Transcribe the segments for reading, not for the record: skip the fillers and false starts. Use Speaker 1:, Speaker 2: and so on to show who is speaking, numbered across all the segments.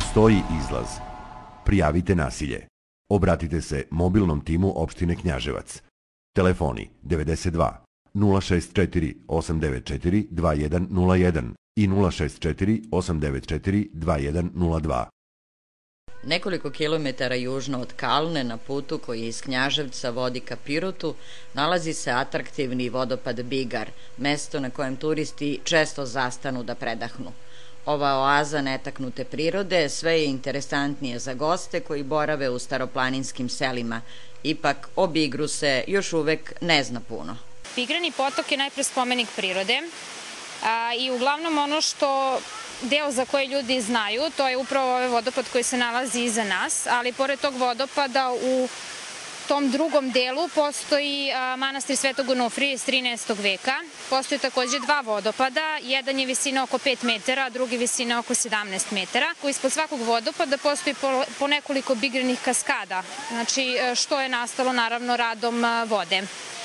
Speaker 1: Postoji izlaz. Prijavite nasilje. Obratite se mobilnom timu opštine Knjaževac. Telefoni 92 064 894 2101 i 064 894 2102.
Speaker 2: Nekoliko kilometara južno od Kalne, na putu koji iz Knjaževca vodi ka Pirotu, nalazi se atraktivni vodopad Bigar, mesto na kojem turisti često zastanu da predahnu. Ova oaza netaknute prirode sve je interesantnije za goste koji borave u staroplaninskim selima. Ipak, o Bigru se još uvek ne zna puno.
Speaker 3: Bigrani potok je najpre spomenik prirode i uglavnom ono što deo za koje ljudi znaju, to je upravo ovaj vodopad koji se nalazi iza nas, ali pored tog vodopada u tom drugom delu postoji manastir Svetog Onufrije iz 13. veka. Postoje takođe dva vodopada, jedan je visina oko 5 metara, a drugi visina oko 17 metara. Ispod svakog vodopada postoji po nekoliko bigranih kaskada, znači što je nastalo naravno radom vode.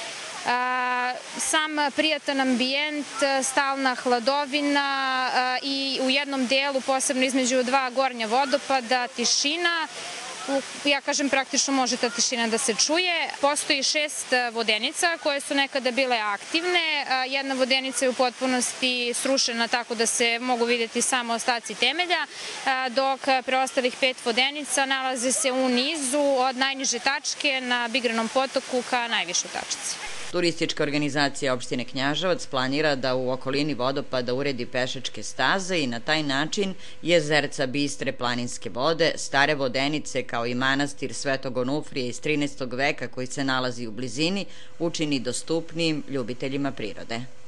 Speaker 3: Sam prijatan ambijent, stalna hladovina i u jednom delu, posebno između dva gornja vodopada, tišina. Ja kažem, praktično može ta tišina da se čuje. Postoji 6 vodenica koje su nekada bile aktivne. Jedna vodenica je u potpunosti srušena tako da se mogu vidjeti samo ostaci temelja, dok preostalih 5 vodenica nalaze se u nizu od najniže tačke na Bigranom potoku ka najvišoj tačci.
Speaker 2: Turistička organizacija opštine Knjaževac planira da u okolini vodopada uredi pešačke staze i na taj način jezerca bistre planinske vode, stare vodenice kao i manastir Svetog Onufrije iz 13. veka koji se nalazi u blizini učini dostupnijim ljubiteljima prirode.